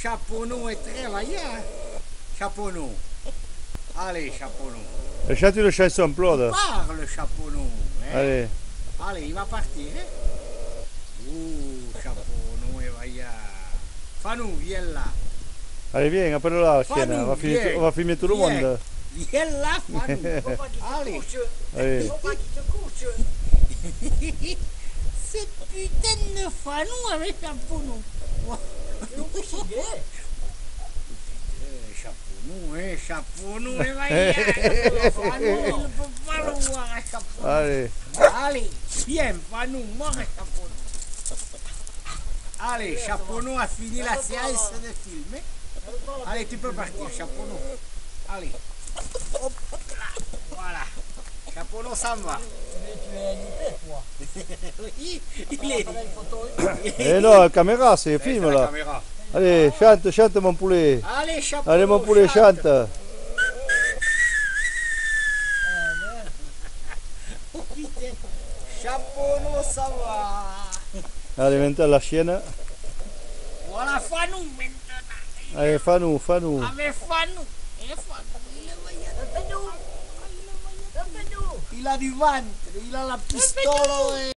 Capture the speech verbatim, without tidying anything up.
chapeau est très vaillant. Chapeau. Allez, chapeau. Et chante une chanson, Claude. Parle, chapeau. Hein? Allez. Allez, il va partir. Hein? Oh, chapeau est vaillant. Fanou, viens là. Allez, viens, appelle-la, Sienna. On va filmer, on va filmer tout le viens. monde. Viens là, Fanou. Allez. Allez. Faut pas qu'il te couche. Cette putain de Fanou avec chapeau. Tu nous couches, Chapeau, hein, chapeau, nous, et vaillant. Fanou, il ne peut pas le voir, chapeau. Allez. Allez, viens, Fanou, moi, chapeau. Allez, chapeau a fini la séance de film. Allez, tu peux partir, chapeau. Allez. Hop là. Voilà. Chapeau s'en va. Mais tu es invité, toi. Oui, il est. Eh non, la caméra, c'est film la là. caméra. Allez, chante, chante mon poulet. Allez, chapeau. Allez, mon poulet, chante. Chapeau, ça va. Allez, maintenant la chienne. Voilà Fanou maintenant. Allez, Fanou, Fanou. Ah mais Fanou. Eh, Fanou, il est vaillant. Il a du ventre, il a la pistole.